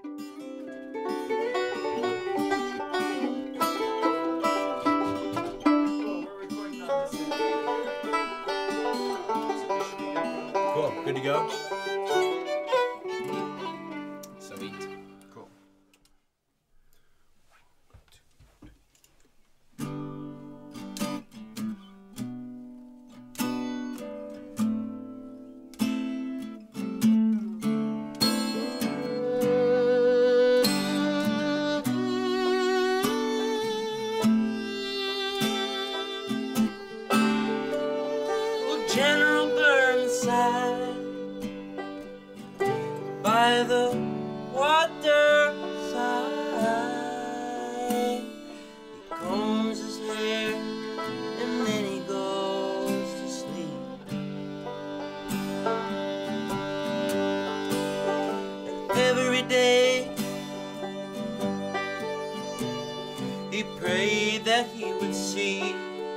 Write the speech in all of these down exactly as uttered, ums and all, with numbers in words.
Cool. Good to go? Sweet. Cool. General Burnside, by the water side, he combs his hair and then he goes to sleep. And every day he prayed that he would see.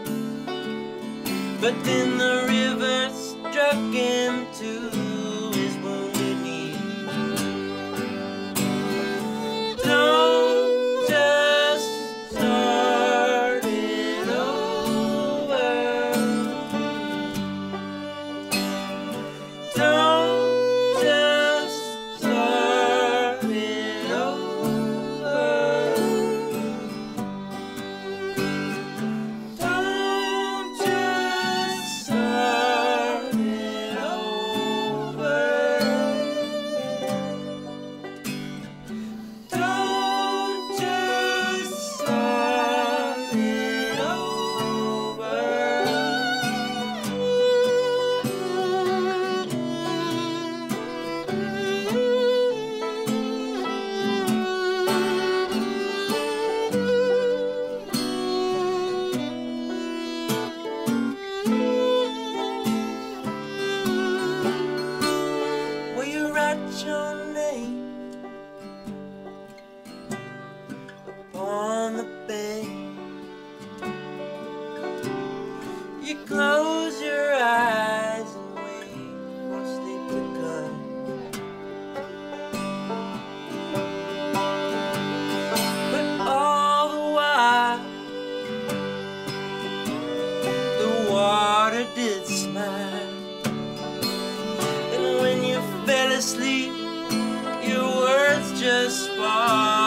But then the river struck him to his wounded knee. Don't just start it over. Don't just start it over. Don't just start it over. Don't just start it over. Will you write your name upon the bed? You close your eyes and wait for sleep to come. But all the while the water did smile. And when you fell asleep, your words just fall.